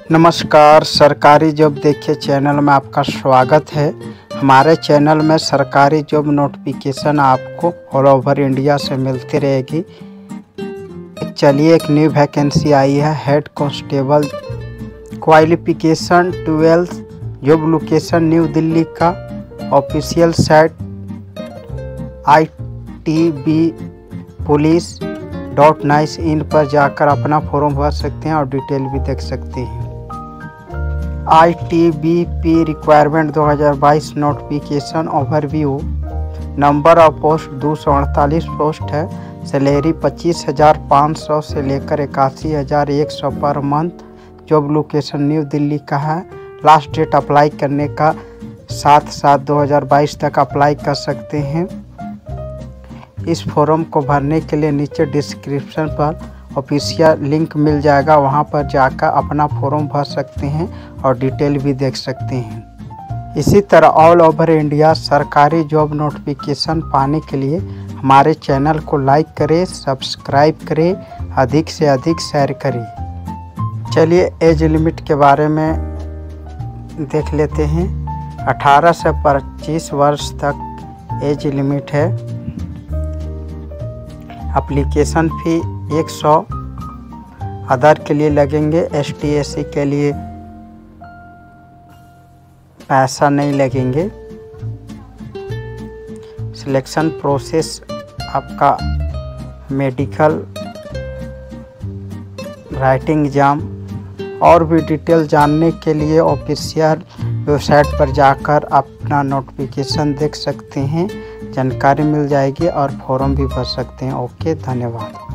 नमस्कार, सरकारी जॉब देखिए चैनल में आपका स्वागत है। हमारे चैनल में सरकारी जॉब नोटिफिकेशन आपको ऑल ओवर इंडिया से मिलती रहेगी। चलिए, एक न्यू वैकेंसी आई है head constable, qualification 12, job location new Delhi का। ऑफिशियल साइट itbpolice.nice.in पर जाकर अपना फॉर्म भर सकते हैं और डिटेल भी देख सकते हैं। ITBP requirement 2022 notification overview. Number of post 248 post है। सैलरी 25,500 से लेकर 81,100 per month. Job location new Delhi का है। लास्ट डेट अप्लाई करने का 7/7/2022 तक अप्लाई कर सकते हैं। इस फॉर्म को भरने के लिए नीचे डिस्क्रिप्शन पर ऑफिशियल लिंक मिल जाएगा, वहां पर जाकर अपना फॉर्म भर सकते हैं और डिटेल भी देख सकते हैं। इसी तरह ऑल ओवर इंडिया सरकारी जॉब नोटिफिकेशन पाने के लिए हमारे चैनल को लाइक करें, सब्सक्राइब करें, अधिक से अधिक शेयर करें। चलिए, एज लिमिट के बारे में देख लेते हैं। 18 से 25 वर्ष तक एज लिमिट है। एप्लीकेशन फ़ी 100 अदर के लिए लगेंगे। ST SC के लिए पैसा नहीं लगेंगे। सिलेक्शन प्रोसेस आपका मेडिकल, राइटिंग एग्ज़ाम और भी डिटेल जानने के लिए ऑफिशियल वेबसाइट पर जाकर अपना नोटिफिकेशन देख सकते हैं। जानकारी मिल जाएगी और फॉर्म भी भर सकते हैं। ओके, धन्यवाद।